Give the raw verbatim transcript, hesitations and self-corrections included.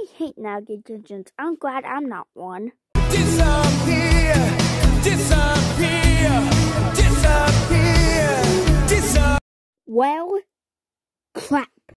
I hate negations. I'm glad I'm not one. Disappear, disappear, disappear, disappear. Well, crap.